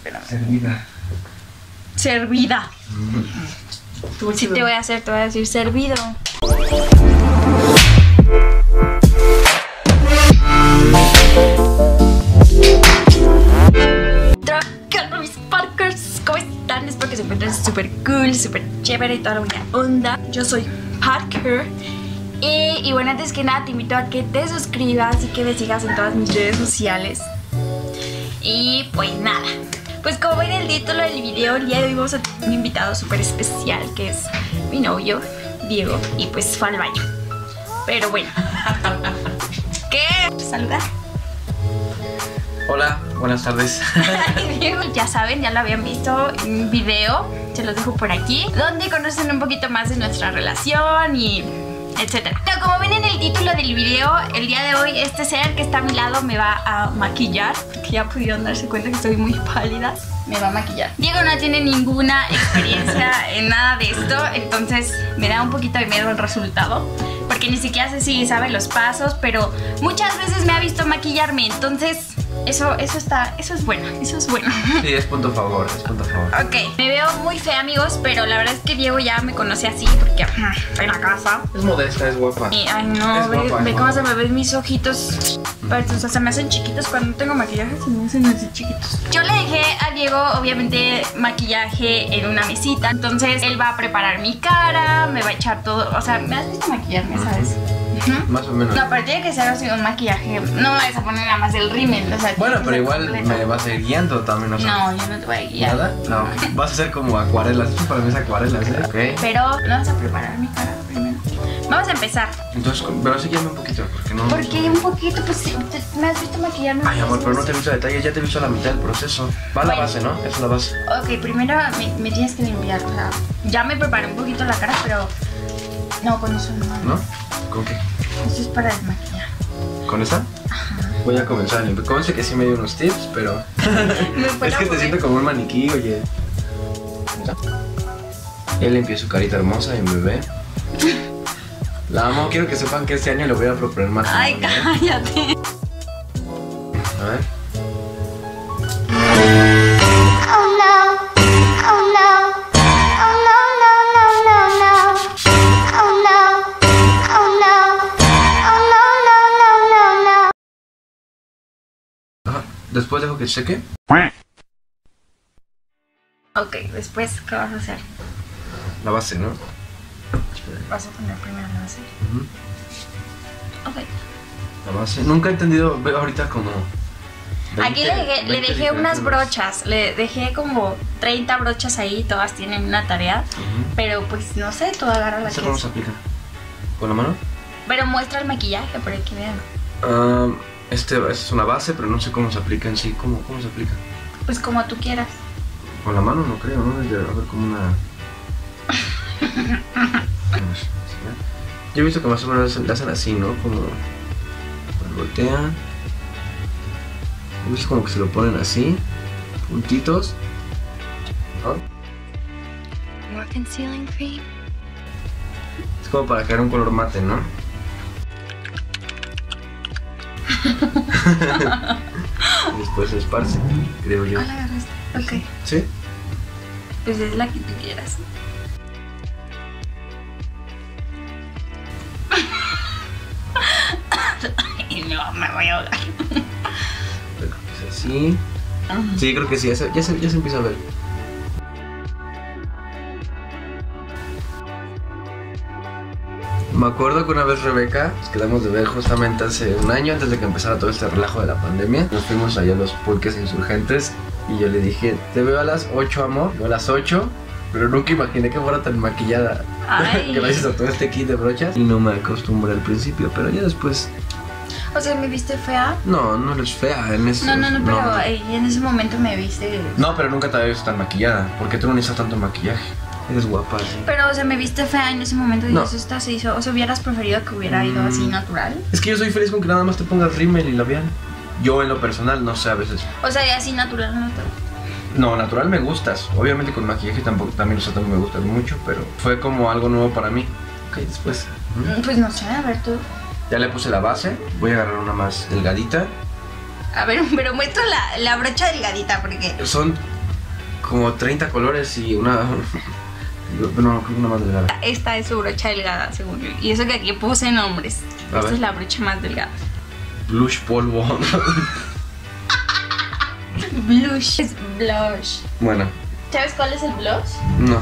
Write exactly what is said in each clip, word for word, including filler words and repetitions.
espérame. Servida. Servida. Mm. Si te voy a hacer, te voy a decir servido. Hola mis Parkers, ¿cómo están? Espero que se encuentren súper cool, súper chévere y toda la buena onda. Yo soy Parker. Y, y bueno, antes que nada te invito a que te suscribas y que me sigas en todas mis redes sociales. Y pues nada, pues como ven en el título del video, el día de hoy vamos a tener un invitado súper especial, que es mi novio, Diego. Y pues fue al baño. Pero bueno. ¿Qué? Saluda. Hola, buenas tardes. Diego, ya saben, ya lo habían visto en un video, se los dejo por aquí, donde conocen un poquito más de nuestra relación y etcétera. Pero como ven en el título del video, el día de hoy este ser que está a mi lado me va a maquillar, porque ya pudieron darse cuenta que estoy muy pálida. Me va a maquillar. Diego no tiene ninguna experiencia en nada de esto, entonces me da un poquito de miedo el resultado, porque ni siquiera sé si sabe los pasos, pero muchas veces me ha visto maquillarme, entonces eso, eso está, eso es bueno, eso es bueno. Sí, es punto a favor, es punto a favor. Ok, me veo muy fea, amigos, pero la verdad es que Diego ya me conoce así, porque estoy en la casa. Es modesta, es guapa. Y, ay no, Es ve, guapa, ve es cómo guapa. se me ven mis ojitos. Pero, o sea, se me hacen chiquitos cuando no tengo maquillaje, se me hacen así chiquitos. Yo le dejé a Diego, obviamente, maquillaje en una mesita. Entonces, él va a preparar mi cara, me va a echar todo. O sea, me has visto maquillarme, ¿sabes? Uh-huh. Más o menos. No, pero tiene que ser así un maquillaje. No me vas a poner nada más el rímel, o sea. Bueno, tiene que pero ser igual completo. me vas a ir guiando también, o sea. No, yo no te voy a guiar. ¿Nada? No, ok. Vas a hacer como acuarelas. Esto para mí es acuarelas, ¿eh? Ok. Pero vamos a preparar mi cara primero. Vamos a empezar. Entonces, pero sí guíame un poquito, porque no. Porque un poquito, pues te- me has visto maquillarme. Ay, amor, pero no te he muchas visto detalles, ya te he visto la mitad del proceso. Va a la Bueno. base, ¿no? Esa es la base. veces. Ok, primero me, me tienes que limpiar. O sea, ya me preparé un poquito la cara, pero no, con eso no. ¿No? ¿Con qué? Eso es para desmaquillar. ¿Con esa? Ajá. Voy a comenzar a limpiar. Comencé que sí me dio unos tips, pero. Me fue Es la que te mujer. siento como un maniquí, oye. Él limpió su carita hermosa y un bebé. La amo, quiero que sepan que este año le voy a proponer más. Ay, cállate. A ver. Oh no, oh no, oh no, no, no, no, no. Oh no, oh no, oh no, no, no, no, no. Ajá. Después dejo que cheque. Ok, después, ¿qué vas a hacer? La base, ¿no? Vas a poner primero la base. Ujú. Ok. La base. Nunca he entendido, veo ahorita como. Aquí le dejé, le veinte dejé unas diferentes brochas. Le dejé como treinta brochas ahí, todas tienen una tarea. Ujú. Pero pues no sé, tú agarra la ¿Esa que cómo es. se aplica? ¿Con la mano? Pero muestra el maquillaje para que vean. Ah, este es una base, pero no sé cómo se aplica en sí. ¿Cómo, cómo se aplica? Pues como tú quieras. Con la mano no creo, ¿no? Debe haber como una. Yo he visto que más o menos le hacen así, ¿no? Como. Pues voltean. He visto como que se lo ponen así. Puntitos. ¿No? More concealing cream. Es como para crear un color mate, ¿no? Y después se esparce, creo yo. Ah, la agarraste. Ok. ¿Sí? Pues es la que tú quieras. No, me voy a ahogar. Es así. Sí, creo que sí, ya se, ya se, ya se empieza a ver. Me acuerdo que una vez Rebeca nos quedamos de ver justamente hace un año, antes de que empezara todo este relajo de la pandemia. Nos fuimos allá a los Pulques Insurgentes y yo le dije, te veo a las ocho, amor, yo a las ocho, pero nunca imaginé que fuera tan maquillada. Ay. Gracias a todo este kit de brochas. Y no me acostumbré al principio, pero ya después... O sea, ¿me viste fea? No, no eres fea en eso. No, no, no, pero eh, en ese momento me viste. No, pero nunca te había visto tan maquillada, porque tú no necesitas tanto maquillaje. Eres guapa, sí. Pero, o sea, me viste fea en ese momento y No. eso esta se hizo. O sea, hubieras preferido que hubiera ido Mm. así natural. Es que yo soy feliz con que nada más te pongas rímel y labial. Yo en lo personal, no sé, a veces. O sea, y así natural no te... No, natural me gustas. Obviamente con maquillaje tampoco, también los otros me gustan mucho, pero fue como algo nuevo para mí. Ok, después. ¿Mm? Pues no sé, a ver tú. Ya le puse la base, voy a agarrar una más delgadita. A ver, pero muestra la, la brocha delgadita porque... Son como treinta colores y una... No, una más delgada. Esta es su brocha delgada, según yo. Y eso que aquí puse nombres. A Esta ver. es la brocha más delgada. Blush polvo. Blush. Es blush. Bueno, ¿Sabes cuál es el blush? no.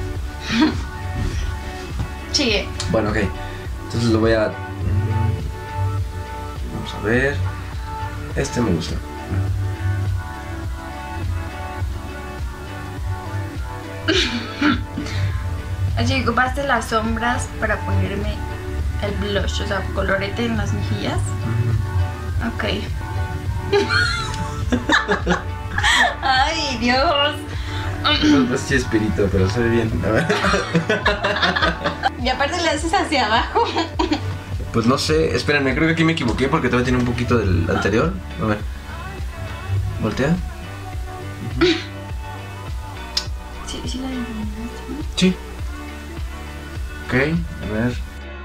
Sigue. Bueno, ok. Entonces lo voy a... Vamos a ver. Este me gusta. Así que ocupaste las sombras para ponerme el blush, o sea, colorete en las mejillas. Ok. Ay, Dios. No sé si espíritu, pero se ve bien. A ver. Y aparte le haces hacia abajo. Pues no sé. Espérenme, creo que aquí me equivoqué porque todavía tiene un poquito del anterior. A ver. Voltea. Sí, sí la iluminaste, ¿no? Sí. Ok, a ver.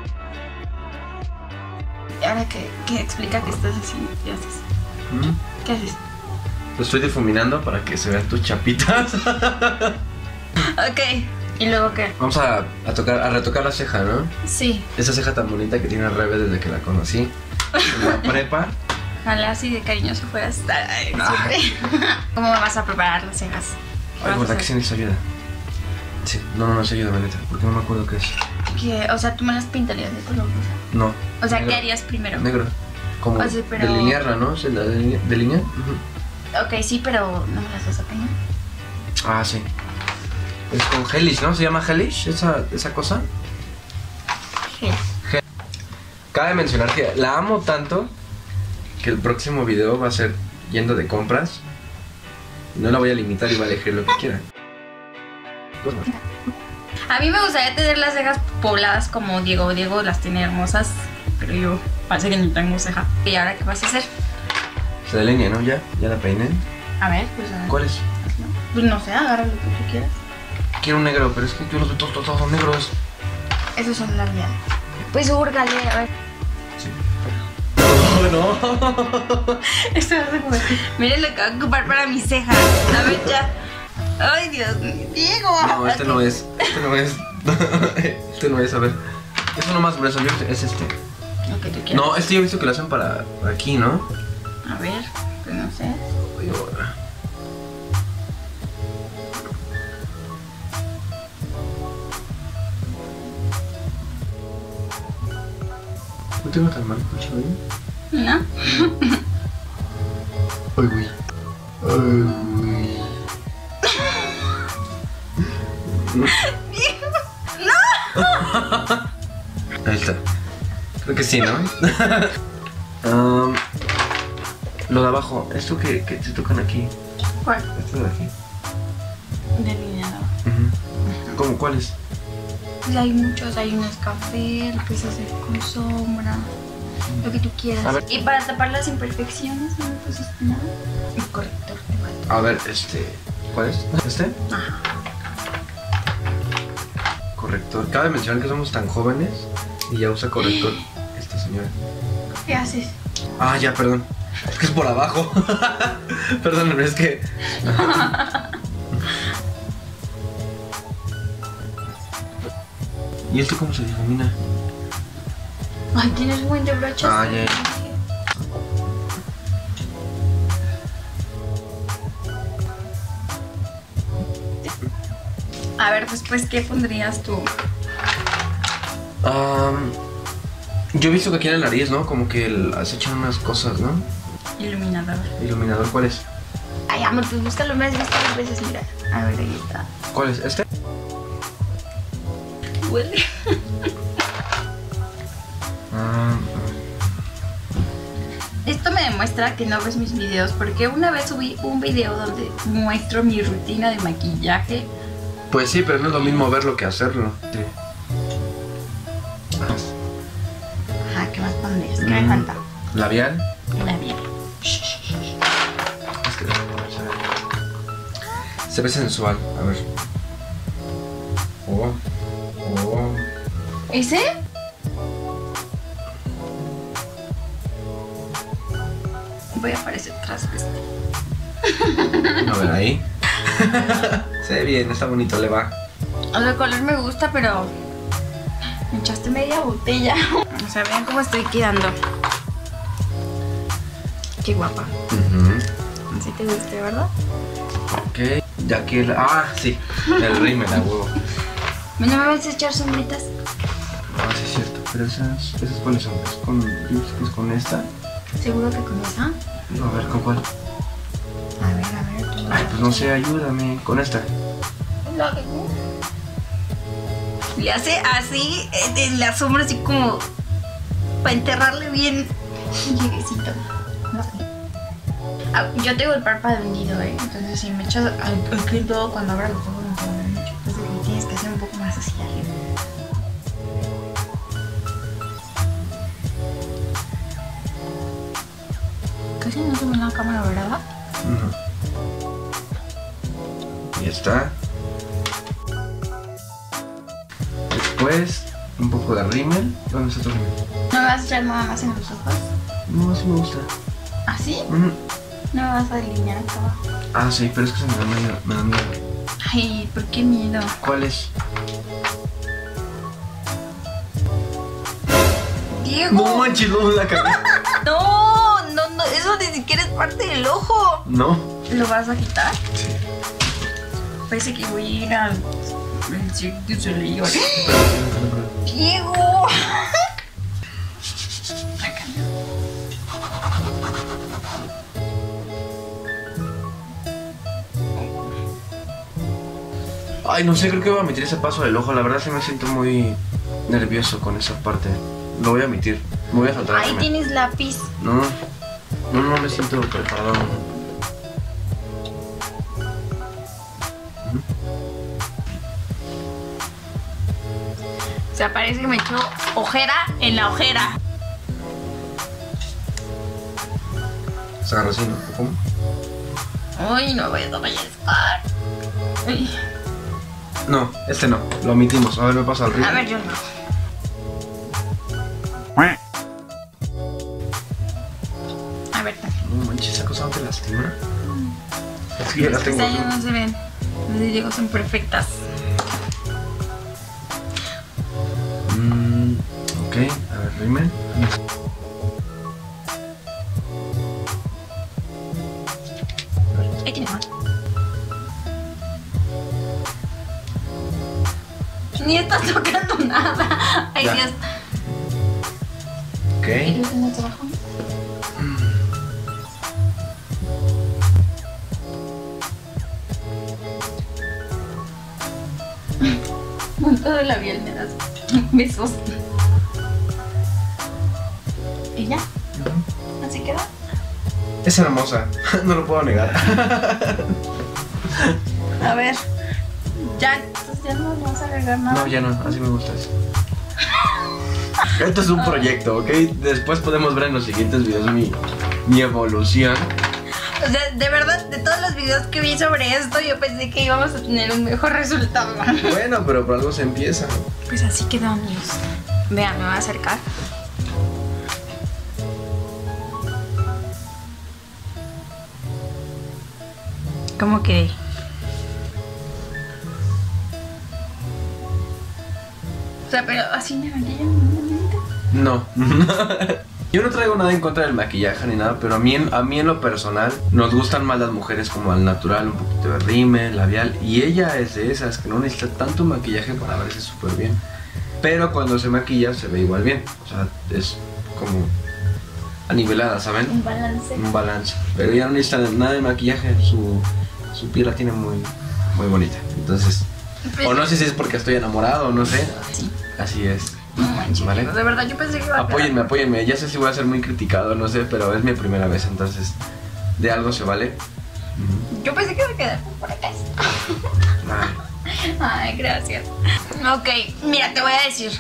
Y ahora que, que explica qué estás haciendo. ¿Qué haces? Mm. ¿Qué haces? Lo estoy difuminando para que se vean tus chapitas. Ok. ¿Y luego qué? Vamos a, a tocar, a retocar la ceja, ¿no? Sí. Esa ceja tan bonita que tiene Rebe desde que la conocí. En la prepa. Ojalá así de cariñoso fueras. Ay, Ay. siempre. ¿Cómo me vas a preparar las cejas? ¿Qué Ay, vas a ¿verdad que hacer? sí necesito ayuda? Sí, no, no, no se ayuda, neta, porque no me acuerdo qué es. ¿Qué? O sea, tú me las pintarías de color rosa. No. O sea, negro. ¿qué harías primero? Negro. Como O sea, pero- delinearla, ¿no? ¿Se la deline- delinea? Ujú. Ok, sí, pero no me las vas a peinar. Ah, sí. Es con Hellish, ¿no? ¿Se llama Hellish esa, esa cosa? Gel. Cabe mencionar que la amo tanto que el próximo video va a ser yendo de compras. No la voy a limitar y va a elegir lo que quiera. Pues no. A mí me gustaría tener las cejas pobladas como Diego. Diego las tiene hermosas, pero yo parece que ni tengo ceja. ¿Y ahora qué vas a hacer? Se delinea, ¿no? Ya, ya la peiné. A ver, pues a ver. ¿Cuál es? Hazlo. Pues no sé, agarra lo que tú quieras. Quiero un negro, pero es que yo los veo todos, todos, todos son negros. Esos son labiales. Pues húrgale, a ver. Sí. Oh, no. Esto vas a comer. Miren lo que va a ocupar para mis cejas. A ver, ya. Ay, Dios mío. Diego. No, este Ok. no es. Este no es. Este no es, a ver. Es uno más grueso, yo creo que es este. Lo que tú quieras. No, este yo he visto que lo hacen para, para aquí, ¿no? A ver, pues no sé. Oye, ahora. No tengo tan mal, ¿no? ¿No? Ay, güey. Ay, güey. Ahí está. Creo que sí, ¿no? Um, lo de abajo, esto que, que te tocan aquí. ¿Cuál? Esto de aquí. Delineador. Ujú. ¿Cómo? ¿Cuáles? Pues hay muchos, hay unos café, lo puedes hacer con sombra, lo que tú quieras. A ver. Y para tapar las imperfecciones, no me pusiste nada. El corrector te falta. A ver, este. ¿Cuál es? ¿Este? Ajá. Corrector. Cabe mencionar que somos tan jóvenes y ya usa corrector esta señora. ¿Qué haces? Ah, ya, perdón. Es que es por abajo. Perdón, pero es que. ¿Y esto cómo se difumina? Ay, tienes un buen de brochas. Ah, ya, ya. A ver, después, ¿qué pondrías tú? Um, yo he visto que aquí en la nariz, ¿no? Como que el- has hecho unas cosas, ¿no? Iluminador. Iluminador, ¿cuál es? Ay, amor, pues búscalo, me has visto las veces, mira. A ver, ahí está. ¿Cuál es? ¿Este? Huele. Ah, Esto me demuestra que no ves mis videos, porque una vez subí un video donde muestro mi rutina de maquillaje. pues sí, pero no es lo mismo verlo que hacerlo. Sí. Ajá, ¿qué más pondrías? ¿Qué me Mm. falta? Labial. Labial. Es que se ve, se ve sensual. A ver. Oh. Oh. ¿Ese? Voy a aparecer tras de este. A ver ahí. Se ve bien, está bonito, le va. El color me gusta, pero me echaste media botella. O sea, vean cómo estoy quedando. Qué guapa. Uh-huh. Así te guste, ¿verdad? Ok, ya que el... Ah, sí, el rímel, a huevo. ¿No me vas a echar sombritas? Ah, sí es cierto, pero esas, esas cuáles son, ¿es con, es con esta? ¿Seguro que con esa? No, a ver, ¿con cuál? A ver, a ver. Tú Ay, pues no sé, ayúdame, con esta. Le hace así, en la sombra, así como para enterrarle bien lleguecito. Ah, yo tengo el párpado hundido, ¿eh? Entonces si me echas aquí en todo, cuando abra los ojos no puedo ver mucho. Entonces le tienes que hacer un poco más hacia arriba. Casi no se ve en la cámara, ¿verdad? Uh-huh. Y está. Después, un poco de rímel. ¿Dónde está tu rímel? ¿No me vas a echar nada más en los ojos? No, sí me gusta. ¿Ah, sí? Uh-huh. No me vas a delinear acá abajo. Ah, sí, pero es que se me da miedo. Me da miedo. Ay, ¿por qué miedo? ¿Cuál es? ¡Diego! No manches, no, la cabeza. No, no, no, eso ni siquiera es parte del ojo. No. ¿Lo vas a quitar? Sí. Parece que voy a ir al Cirque du Soleil. ¡Diego! Acá. Ay, no sé, creo que voy a omitir ese paso del ojo. La verdad sí me siento muy nervioso con esa parte. Lo voy a omitir. Me voy a soltar. Ahí tienes lápiz. No, no, no me siento preparado. O sea, parece que me echó ojera en la ojera. Se agarra así, ¿no? ¿Cómo? Ay, no voy a pellizcar. Ay. No, este no. Lo omitimos. A ver, me pasa al río. A ver, yo no. A ver, No manches, esa cosa no te lastima. Es que yo las las tengo. pestañas no se ven. Las de Diego son perfectas. Mm, ok, a ver, rímel. Ahí tienes más. Ni estás tocando nada. Ay, Ya. Dios. Ok. ¿Y lo tienes abajo? Con todo el labial me das besos. ¿Y ya? ¿Así queda? Es hermosa, no lo puedo negar. A ver. Ya, entonces ya no vas a agregar nada. No, ya no, así me gusta eso. Esto es un proyecto, ¿ok? Después podemos ver en los siguientes videos mi, mi evolución. O sea, de verdad, de todos los videos que vi sobre esto, yo pensé que íbamos a tener un mejor resultado. Bueno, pero por algo se empieza. Pues así quedó, amigos. Vean, me voy a acercar. ¿Cómo quedé? O sea, pero así me maquillan. No. Yo no traigo nada en contra del maquillaje ni nada, pero a mí, en, a mí en lo personal nos gustan más las mujeres como al natural, un poquito de rímel, labial. Y ella es de esas que no necesita tanto maquillaje para verse súper bien. Pero cuando se maquilla se ve igual bien. O sea, es como anivelada, ¿saben? Un balance. Un balance. Pero ella no necesita nada de maquillaje, su, su piel la tiene muy, muy bonita. Entonces, o no sé si es porque estoy enamorado, no sé. Sí. Así es. No manches, ¿Vale? de verdad yo pensé que iba a quedar. Apóyenme, apóyenme. Ya sé si voy a ser muy criticado, no sé, pero es mi primera vez, entonces de algo se vale. Uh-huh. Yo pensé que iba a quedar por acá. Ay. Ay, gracias. Ok, mira, te voy a decir.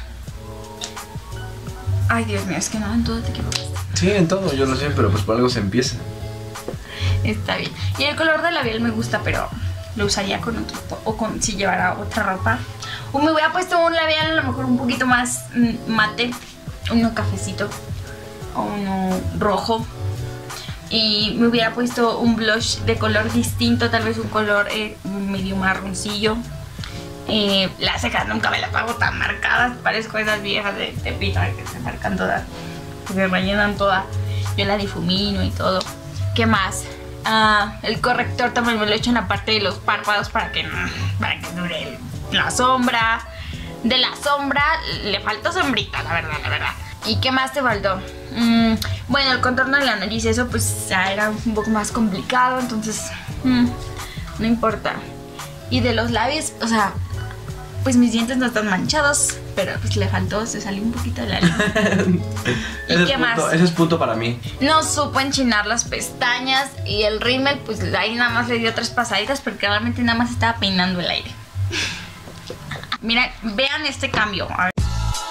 Ay, Dios mío, es que no, en todo te equivocaste. Sí, en todo, yo lo sé, pero pues por algo se empieza. Está bien. Y el color de labial me gusta, pero lo usaría con otro to- o con si llevara otra ropa. O me hubiera puesto un labial a lo mejor un poquito más mm, mate, uno cafecito o uno rojo. y me hubiera puesto un blush de color distinto, tal vez un color eh, medio marroncillo. Eh, las cejas nunca me las hago tan marcadas, parezco esas viejas de Tepito que se marcan todas, que se rellenan todas. Yo la difumino y todo. ¿Qué más? Ah, el corrector también me lo echo en la parte de los párpados para que, para que dure la sombra. De la sombra le faltó sombrita, la verdad, la verdad. ¿Y qué más te faltó? Mm, bueno, el contorno de la nariz, eso pues ya era un poco más complicado, entonces mm, no importa. Y de los labios, o sea, pues mis dientes no están manchados, pero pues le faltó, se salió un poquito de la línea. ¿Y ese qué es más? punto, ese es punto para mí. No supo enchinar las pestañas y el rímel, pues ahí nada más le dio tres pasaditas porque realmente nada más estaba peinando el aire. Mira, vean este cambio. A ver.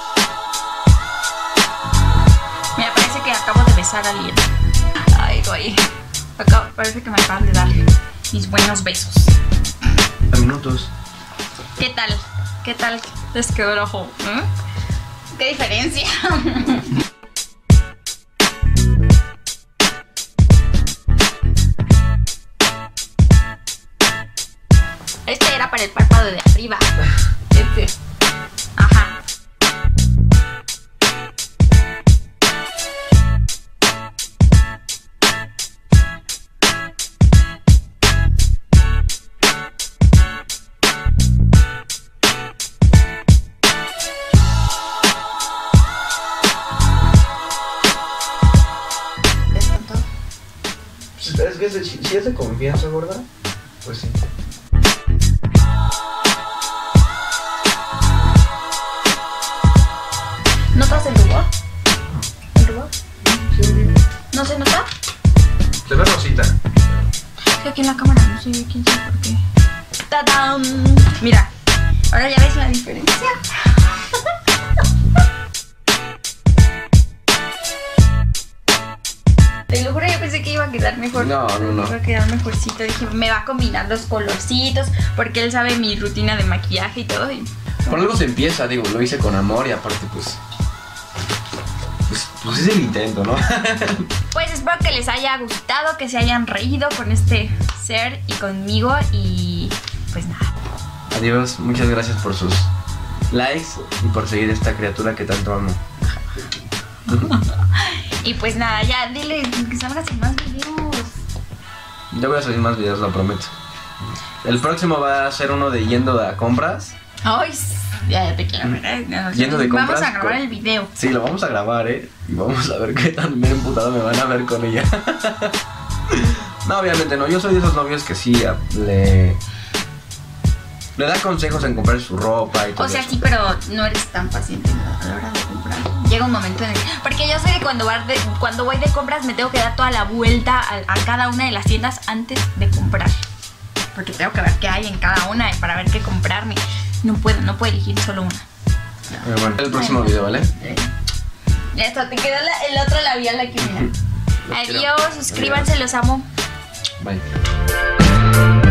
Mira, parece que acabo de besar a alguien. Ay, güey. Acabo, parece que me acaban de dar mis buenos besos. A minutos. ¿Qué tal? ¿Qué tal les quedó el ojo? ¿Eh? ¿Qué diferencia? Este era para el párpado de arriba. Este. Ajá. Es que si, si es de confianza, gorda, pues sí. ¿Notas el rubor? ¿El rubor? ¿No se nota? Se ve rosita. Es que aquí en la cámara no se ve, quién sabe por qué. ¡Tadam! Mira, ahora ya ves la diferencia. Te lo juro, yo pensé que iba a quedar mejor. No, no, no. Iba a quedar mejorcito. Dije, me va a combinar los colorcitos, porque él sabe mi rutina de maquillaje y todo. Y... Por algo se empieza, digo, lo hice con amor y aparte pues... Pues, pues es el intento, ¿no? Pues espero que les haya gustado, que se hayan reído con este ser y conmigo. Y pues nada. Adiós, muchas gracias por sus likes y por seguir esta criatura que tanto amo. Y pues nada, ya dile que salgas en más videos. Ya voy a subir más videos, lo prometo. El próximo va a ser uno de yendo a compras. Ay, ya, ya te quiero ver, ¿eh? No, Yendo de vamos compras a grabar con- el video. Sí, lo vamos a grabar, ¿eh? Y vamos a ver qué tan bien emputado me van a ver con ella. No, obviamente no. Yo soy de esos novios que sí a- le... Le da consejos en comprar su ropa y todo O sea, eso. sí, pero no eres tan paciente a la hora de comprar. Llega un momento en el... Porque yo soy de cuando, va de cuando voy de compras me tengo que dar toda la vuelta a, a cada una de las tiendas antes de comprar. Porque tengo que ver qué hay en cada una para ver qué comprarme. No puedo, no puedo elegir solo una. Eh, bueno, el próximo video, ¿vale? Esto, te quedó la- el otro labial aquí, mira. Los quiero. Adiós, suscríbanse, los amo. Bye.